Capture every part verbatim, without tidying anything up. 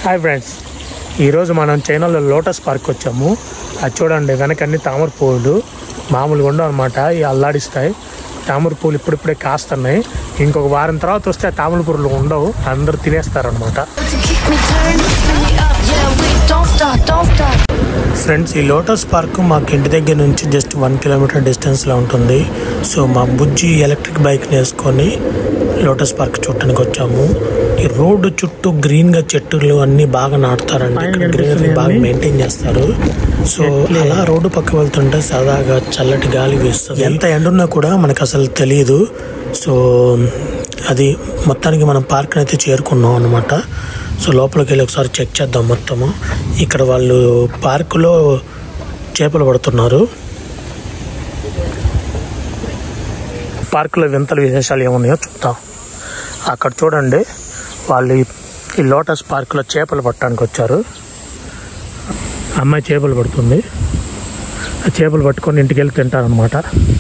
Hi friends, ఈరోజు మనం చైనాలో లోటస్ పార్క్ వచ్చాము. అది చూడండి, వెనక అన్ని తామర పువ్వులు మామూలుగా ఉండవు అనమాట. ఇవి అల్లాడిస్తాయి. తామర పువ్వులు ఇప్పుడిప్పుడే కాస్తున్నాయి. ఇంకొక వారం తర్వాత వస్తే తామర పువ్వులు ఉండవు, అందరూ తినేస్తారనమాట. ఫ్రెండ్స్, ఈ లోటస్ పార్క్ మాకు ఇంటి దగ్గర నుంచి జస్ట్ వన్ కిలోమీటర్ డిస్టెన్స్లో ఉంటుంది. సో మా బుజ్జి ఎలక్ట్రిక్ బైక్ని వేసుకొని లోటస్ పార్క్ చూడటానికి వచ్చాము. ఈ రోడ్డు చుట్టూ గ్రీన్గా చెట్టులు అన్నీ బాగా నాటుతారండి. ఇక్కడ గ్రీనరీ బాగా మెయింటైన్ చేస్తారు. సో అలా రోడ్డు పక్క వెళ్తుంటే సదాగా చల్లటి గాలి వీస్తుంది. ఎంత ఎండున్నా కూడా మనకు అసలు తెలియదు. సో అది మొత్తానికి మనం పార్క్ అయితే చేరుకున్నాం అనమాట. సో లోపలికి వెళ్ళి ఒకసారి చెక్ చేద్దాం మొత్తము. ఇక్కడ వాళ్ళు పార్కులో చేపలు పడుతున్నారు. పార్కులో వింతల విశేషాలు ఏమున్నాయో చూద్దాం. అక్కడ చూడండి, వాళ్ళు ఈ లోటస్ పార్కులో చేపలు పట్టడానికి వచ్చారు. అమ్మాయి చేపలు పడుతుంది. ఆ చేపలు పట్టుకొని ఇంటికి వెళ్ళి తింటారనమాట.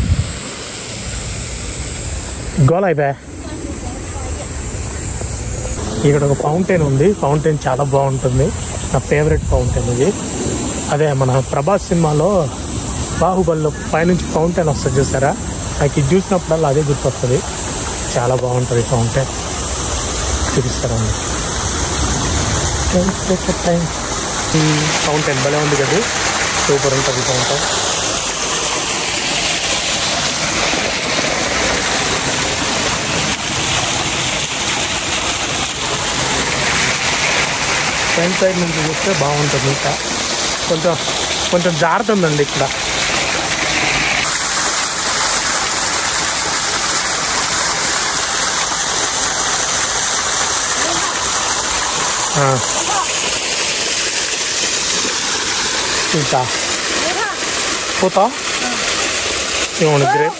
గోలాయిబే ఇక్కడ ఒక ఫౌంటైన్ ఉంది. ఫౌంటైన్ చాలా బాగుంటుంది. నా ఫేవరెట్ ఫౌంటైన్ ఇది. అదే మన ప్రభాస్ సినిమాలో బాహుబలిలో పైనుంచి ఫౌంటైన్ వస్తుంది చూసారా, నాకు ఇది చూసినప్పుడల్లా అదే గుర్తొస్తుంది. చాలా బాగుంటుంది ఫౌంటైన్. చూపిస్తారండి. ఈ ఫౌంటైన్ భలే ఉంది కదా, సూపర్ ఉంటుంది ఫౌంటైన్. ఫ్రంట్ సైడ్ నుంచి చూస్తే బాగుంటుంది. ఇంకా కొంచెం కొంచెం జారుతుందండి ఇక్కడ. ఇంకా పోతా ఏమన్నా గ్రేప్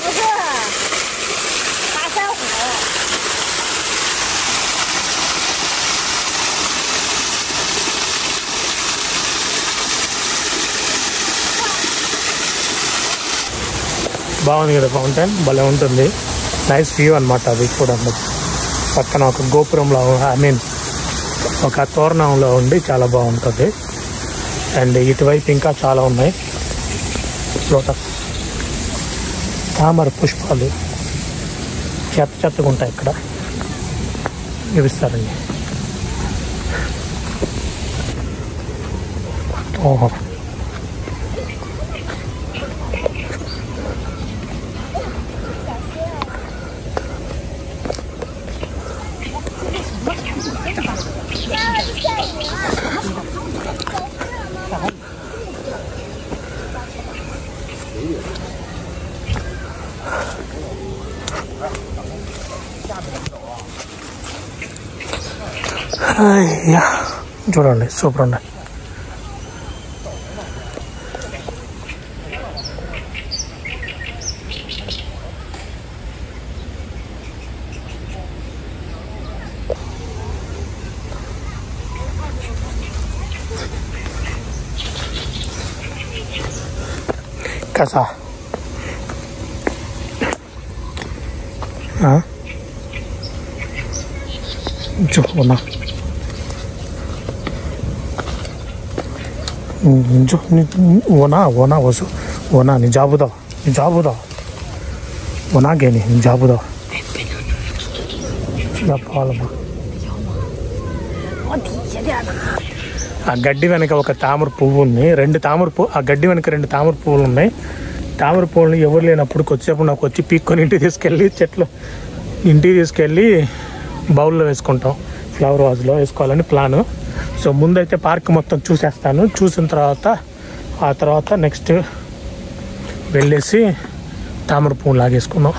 బాగుంది కదా ఫౌంటైన్, భలే ఉంటుంది. నైస్ వ్యూ అనమాట. అది కూడా పక్కన ఒక గోపురంలో, ఐ మీన్ ఒక తోరణంలో ఉండి చాలా బాగుంటుంది. అండ్ ఇటువైపు ఇంకా చాలా ఉన్నాయి. లోటస్ తామర పుష్పాలు చెత్త చెత్తగా ఉంటాయి ఇక్కడ. చూపిస్తారండి. ఓహో, అయ్యా చూడండి, సూపర్ ఉన్నాయి. కసా చూడన్నా, ఓనా ఓనా వసు ఓనా నీ జాబుదా నీ జాబుదా ఓనాగేని నీ జాబుదా చెప్పాలమ్మా. ఆ గడ్డి వెనక ఒక తామర పువ్వు ఉంది. రెండు తామర పువ్వు ఆ గడ్డి వెనక రెండు తామర పువ్వులు ఉన్నాయి. తామర పువ్వులు ఎవరు లేనప్పుడు కొద్దిసేపు నాకు వచ్చి పీక్కొని ఇంటికి తీసుకెళ్ళి చెట్లు ఇంటికి తీసుకెళ్ళి బౌల్లో వేసుకుంటాం. ఫ్లవర్ వాజ్లో వేసుకోవాలని ప్లాను. సో ముందైతే పార్క్ మొత్తం చూసేస్తాను. చూసిన తర్వాత ఆ తర్వాత నెక్స్ట్ వెళ్ళేసి తామర పువ్వు లాగేసుకున్నాం.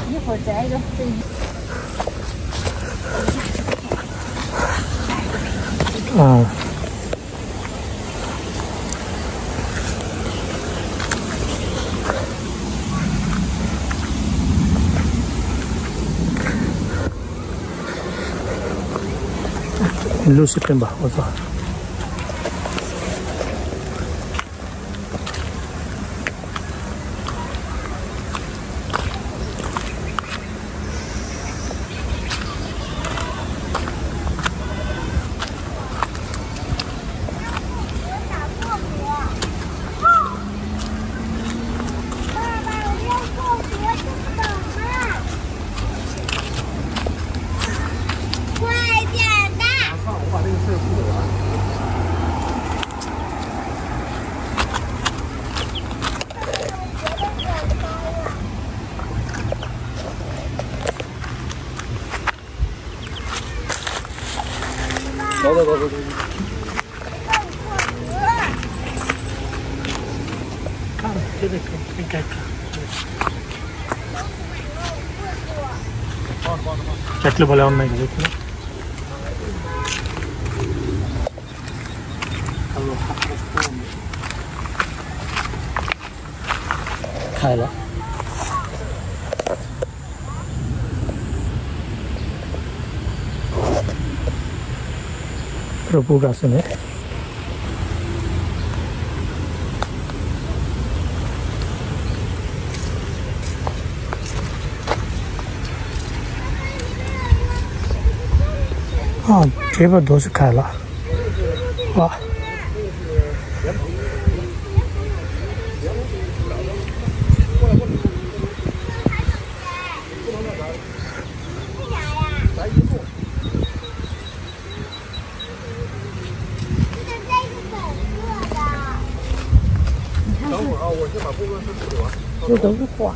ఇల్లు సిట్టింబా వద్దా. 走走走走走。 看，这个可以看。చెట్లు భలే ఉన్నాయి కదా ఇక్కడ. కాయలా పువ్వు కాస్తుంది.这边都是开了，哇！ 等会儿啊，我先把布跟身取完。 这都是花。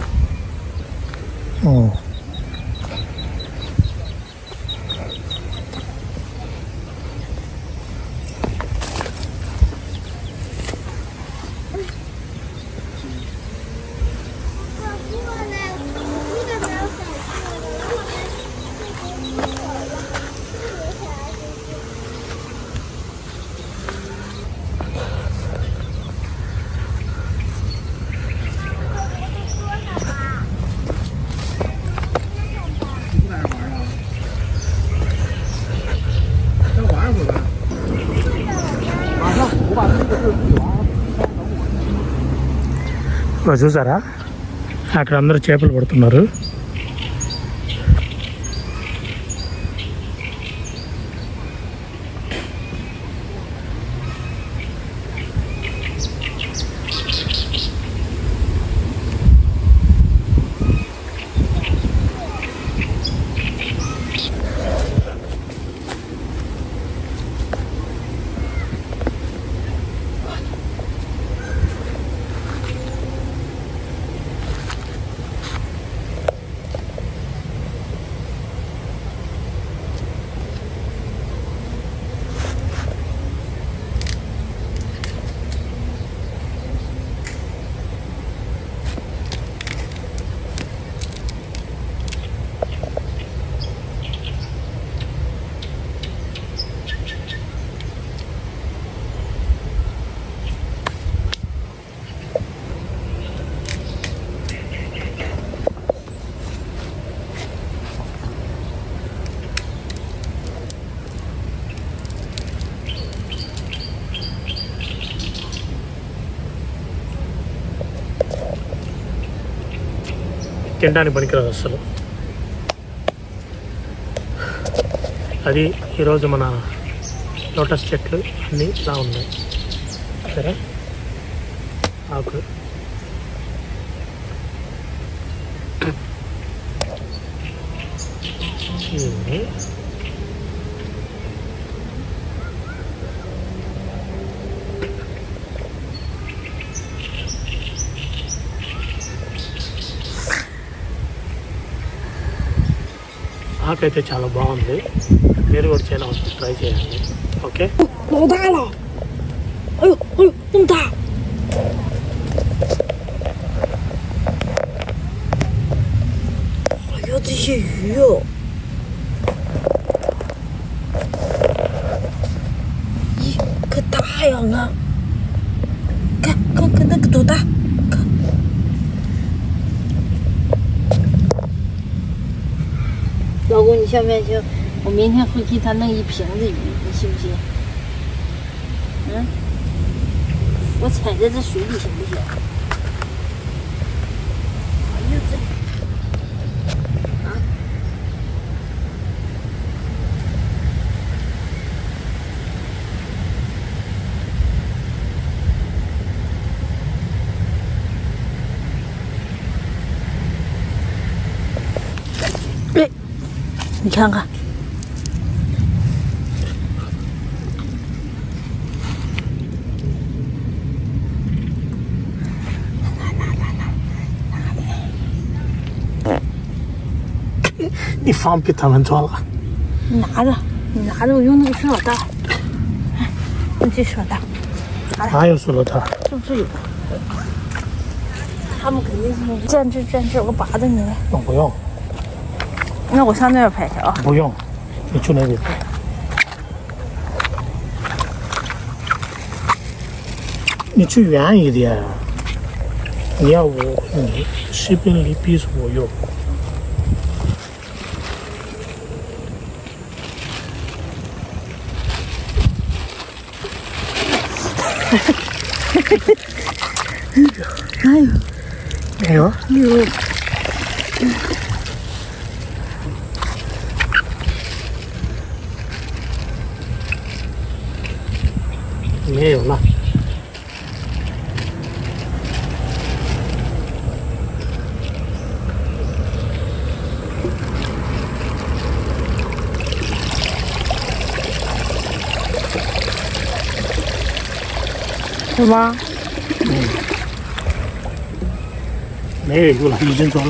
哦。చూసారా అక్కడ అందరూ చేపలు పడుతున్నారు. తినడానికి పనికిరాదు అసలు. అది ఈరోజు మన లోటస్ చెట్లు అన్నీ ఇలా ఉన్నాయి సరే. ఆకు ఇది ఆకైతే చాలా బాగుంది. మీరు కూడా చాలా ట్రై చేయండి. ఓకే. 老大了！哎呦哎呦，那么大！哎呀，这些鱼哦！咦，可大呀！啊！看看看那个多大！看。老公，你信不信？我明天会给他弄一瓶子鱼，你信不信？嗯，我踩在这水里行不行？哎呀，这啊！哎，你看看。 你放屁他们抓了， 拿着。 你拿着我用那个塑料袋。哎，用这塑料袋。 哪有塑料袋？ 是不是有？他们肯定是站这站这，我拔着你。 哦，不用。 那我上那儿拍去啊。 不用，你去那里拍。你去远一点。你要我，你西边离比左右。 哪有？ 没有。 有。 没有了。 有吗？ 嗯，没有了，已经走了。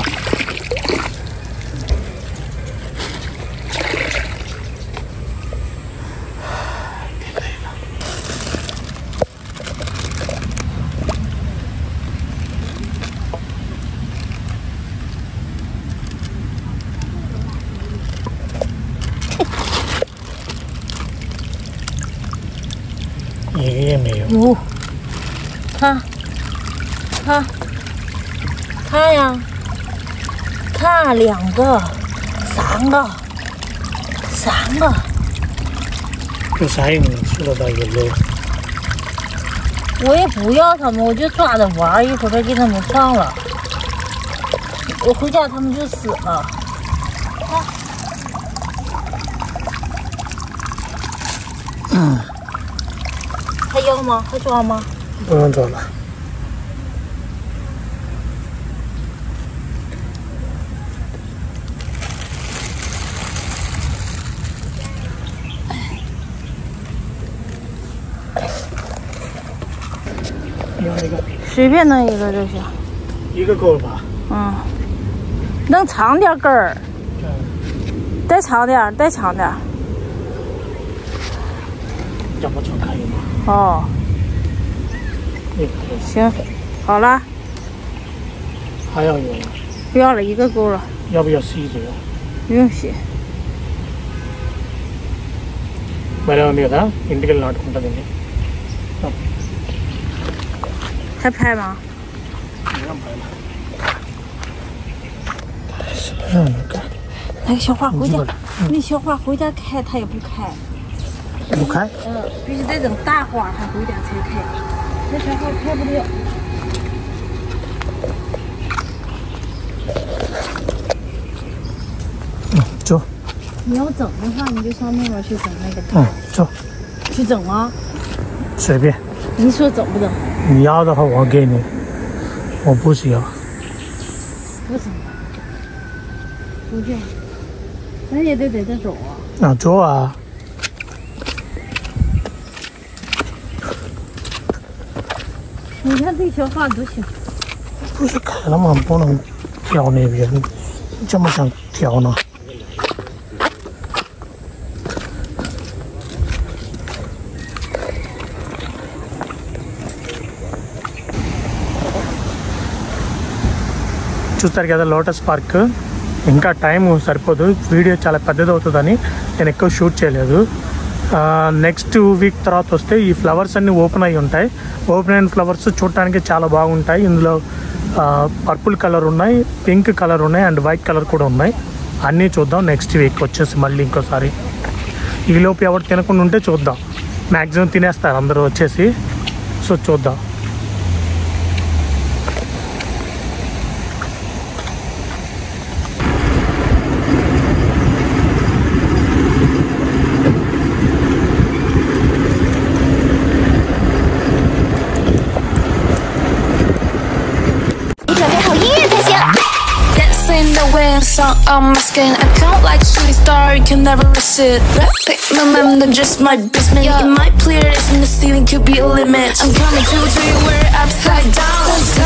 一个也没有。 有。看，看，看呀，看两个，三个，三个。 有啥用？塑料袋有漏。 我也不要它们，我就抓着玩，一会儿再给它们放了。我回家它们就死了。看。 嗯。 还要吗？还抓吗？ 不用抓了。要一个？ 随便弄一个就行。 一个够了吧？ 嗯。弄长点根儿。 嗯。 再长点，再长点。 这么长可以吗？ 哦。行，好了。 还要有？ 不要了，一个够了。 要不要洗这个？ 不用洗。 భలే ఉంది కదా ఇంటికి వెళ్ళి నాటుకుంటుంది. 还拍吗？那个小花回家，那小花回家开，他也不开。 不开？ 嗯，必须得等大花，他回家才开。那小花开不了。 嗯，走。 你要整的话，你就上那边去整那个。 嗯，走。 去整吗？ 随便。 你说整不整？ 你要的话我给你，我不需要。 不整。不去。那也得在这走啊。 啊，走啊。 你看这小花多小。 不是开了吗？不能挑那边，你这么想挑呢？చూస్తారు కదా లోటస్ పార్క్. ఇంకా టైం సరిపోదు, వీడియో చాలా పెద్దది అవుతుందని నేను ఎక్కువ షూట్ చేయలేదు. నెక్స్ట్ వీక్ తర్వాత వస్తే ఈ ఫ్లవర్స్ అన్నీ ఓపెన్ అయ్యి ఉంటాయి. ఓపెన్ అయిన ఫ్లవర్స్ చూడటానికి చాలా బాగుంటాయి. ఇందులో పర్పుల్ కలర్ ఉన్నాయి, పింక్ కలర్ ఉన్నాయి, అండ్ వైట్ కలర్ కూడా ఉన్నాయి. అన్నీ చూద్దాం నెక్స్ట్ వీక్ వచ్చేసి మళ్ళీ ఇంకోసారి. ఈలోపు ఎవరు తినకుండా ఉంటే చూద్దాం. మ్యాక్సిమం తినేస్తారు అందరూ వచ్చేసి. సో చూద్దాం. Song on my skin, I count like shooting star, you can never resist. Pick my mind, they're just my business. Yeah. You might clear this in the ceiling, could be a limit. I'm coming to to you, we're upside down.